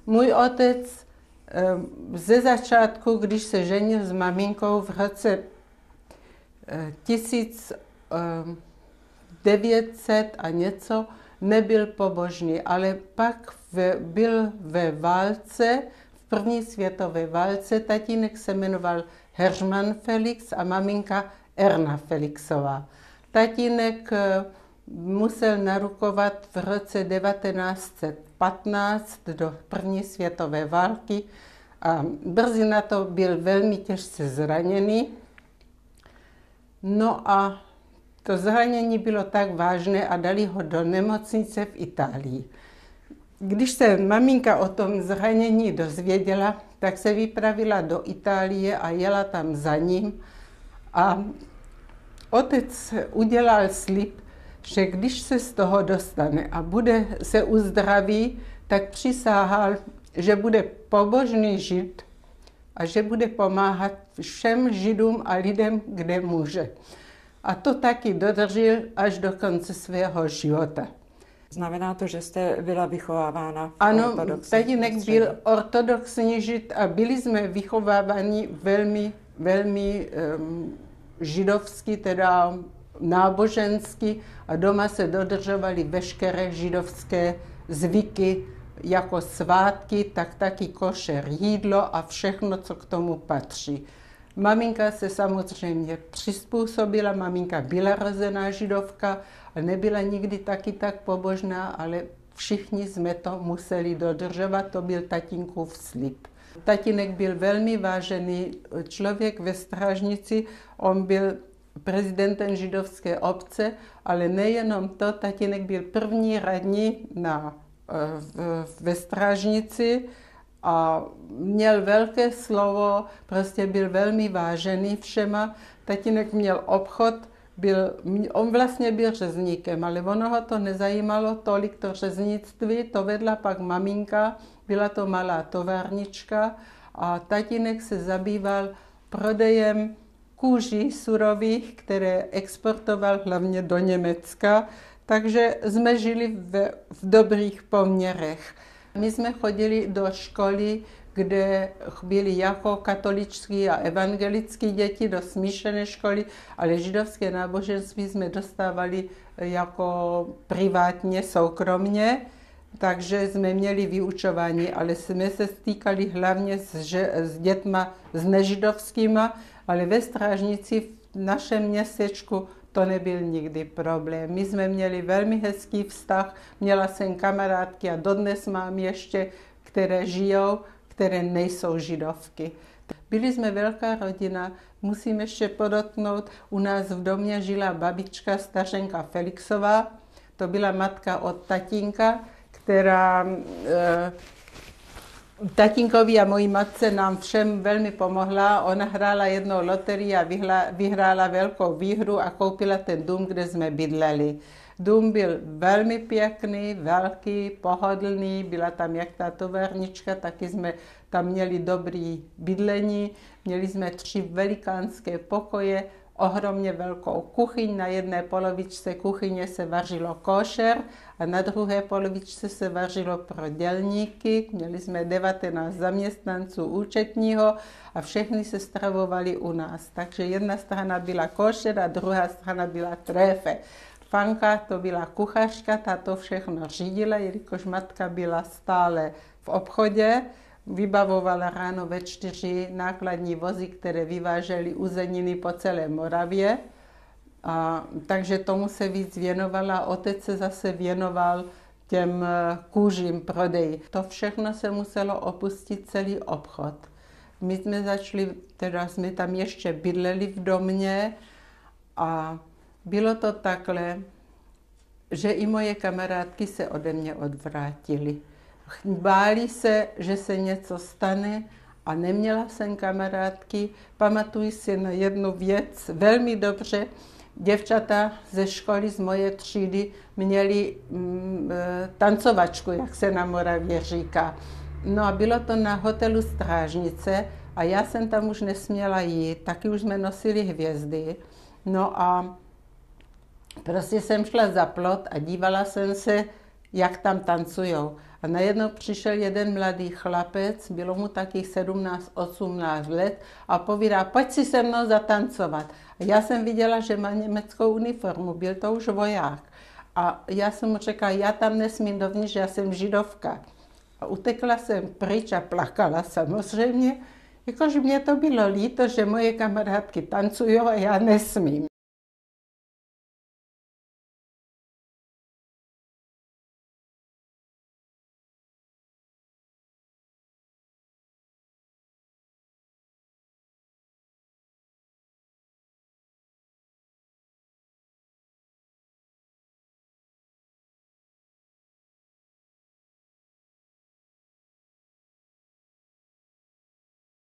Můj otec ze začátku, když se ženil s maminkou v roce 1900 a něco, nebyl pobožný, ale pak byl ve válce, v první světové válce. Tatínek se jmenoval Heřman Felix a maminka Erna Felixová. Tatínek musel narukovat v roce 1915 do první světové války a brzy na to byl velmi těžce zraněný. No a to zranění bylo tak vážné a dali ho do nemocnice v Itálii. Když se maminka o tom zranění dozvěděla, tak se vypravila do Itálie a jela tam za ním. A otec udělal slib, že když se z toho dostane a bude se uzdraví, tak přisáhal, že bude pobožný žid a že bude pomáhat všem židům a lidem, kde může. A to taky dodržel až do konce svého života. Znamená to, že jste byla vychovávána v Ano, tatínek byl ortodoxní žid a byli jsme vychováváni velmi židovsky, teda nábožensky, a doma se dodržovaly veškeré židovské zvyky, jako svátky, tak taky košer jídlo a všechno, co k tomu patří. Maminka se samozřejmě přizpůsobila, maminka byla rozená židovka a nebyla nikdy taky tak pobožná, ale všichni jsme to museli dodržovat, to byl tatínkův slib. Tatínek byl velmi vážený člověk ve Strážnici, on byl prezidentem židovské obce, ale nejenom to, tatínek byl první radní ve Strážnici a měl velké slovo, prostě byl velmi vážený všema. Tatínek měl obchod, on vlastně byl řezníkem, ale ono ho to nezajímalo tolik, to řeznictví, to vedla pak maminka, byla to malá továrnička a tatínek se zabýval prodejem kůží surových, které exportoval hlavně do Německa, takže jsme žili v dobrých poměrech. My jsme chodili do školy, kde byli jako katoličtí a evangelické děti, do smíšené školy, ale židovské náboženství jsme dostávali jako privátně, soukromně, takže jsme měli vyučování, ale jsme se stýkali hlavně s dětma s nežidovskýma, ale ve Strážnici v našem městečku to nebyl nikdy problém. My jsme měli velmi hezký vztah, měla jsem kamarádky a dodnes mám ještě, které žijou, které nejsou židovky. Byli jsme velká rodina, musím ještě podotknout, u nás v domě žila babička Stařenka Felixová, to byla matka od tatínka, která tatínkovi a mojí matce nám všem velmi pomohla. Ona hrála jednou loterii a vyhrála velkou výhru a koupila ten dům, kde jsme bydleli. Dům byl velmi pěkný, velký, pohodlný, byla tam jak ta továrnička, taky jsme tam měli dobrý bydlení. Měli jsme 3 velikánské pokoje, ohromně velkou kuchyň. Na jedné polovičce kuchyně se vařilo košer a na druhé polovičce se vařilo pro dělníky. Měli jsme 19 zaměstnanců účetního a všechny se stravovali u nás. Takže jedna strana byla košer a druhá strana byla tréfe. Fanka to byla kuchařka, ta to všechno řídila, jelikož matka byla stále v obchodě. Vybavovala ráno ve 4 nákladní vozy, které vyvážely uzeniny po celé Moravě. Takže tomu se víc věnovala. Otec se zase věnoval těm kůžím prodeji. To všechno se muselo opustit, celý obchod. My jsme začali, teda jsme tam ještě bydleli v domě a bylo to takhle, že i moje kamarádky se ode mě odvrátily. Báli se, že se něco stane a neměla jsem kamarádky. Pamatuji si na jednu věc velmi dobře. Děvčata ze školy z moje třídy měli tancovačku, jak se na Moravě říká. No a bylo to na hotelu Strážnice a já jsem tam už nesměla jít, taky už jsme nosili hvězdy. No a prostě jsem šla za plot a dívala jsem se, jak tam tancujou. A najednou přišel jeden mladý chlapec, bylo mu takých 17-18 let a povídá, pojď si se mnou zatancovat. A já jsem viděla, že má německou uniformu, byl to už voják. A já jsem mu řekla, já tam nesmím dovnitř, já jsem židovka. A utekla jsem pryč a plakala samozřejmě, jakože mě to bylo líto, že moje kamarádky tancují a já nesmím.